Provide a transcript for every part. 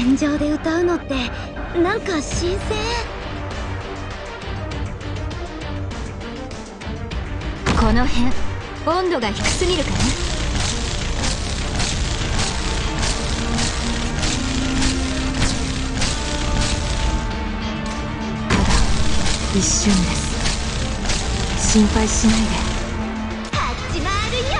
戦場で歌うのってなんか新鮮。 この辺温度が低すぎるかな。ただ一瞬です。心配しないで。 始まるよ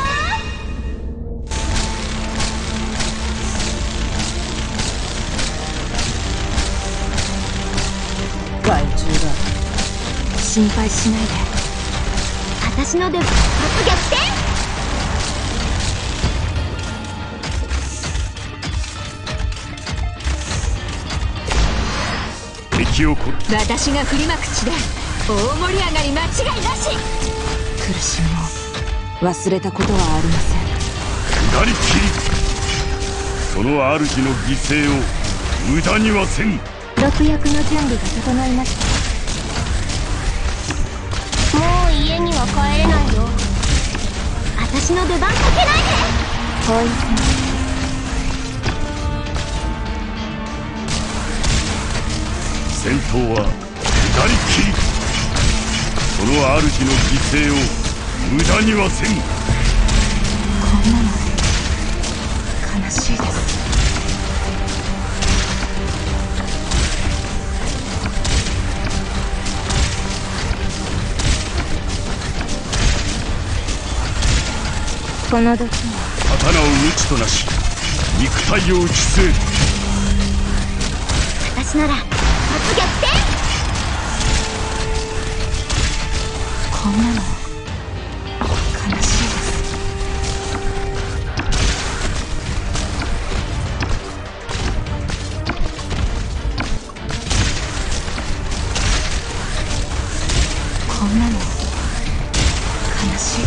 ー。害虫だ。 心配しないで。 私の出番、初逆転。 敵をこ私が振りまく地で大盛り上がり間違いなし。 苦しみを忘れたことはありません。 下り切り、その主の犠牲を無駄にはせん。 毒薬の準備が整いました。 もう家には帰れないよ。私の出番かけないで。 ポイズ戦闘は下り切り、その主の犠牲を無駄にはせん。 こんなの悲しいです。この時は刀を無知となし、肉体を打ち据える。 私なら初逆転。 こんなの悲しいです。こんなの悲しい。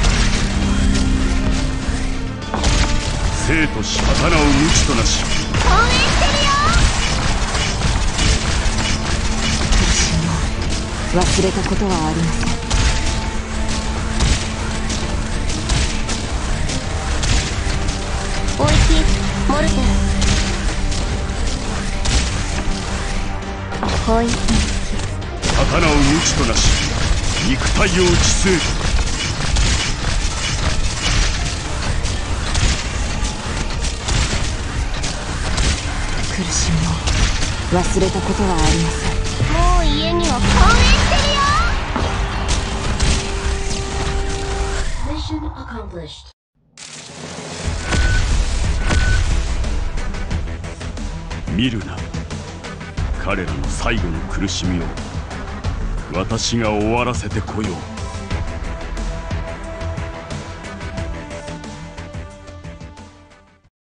生と死、刀を無知となし。 応援してるよ。 苦しみを忘れたことはありません。 おいしモルテ。 ポイズン刀を無知となし、肉体を打ち据える。 苦しみを忘れたことはありません。 もう家には応援してるよ。 Mission accomplished。 見るな、彼らの最後の苦しみを私が終わらせてこよう。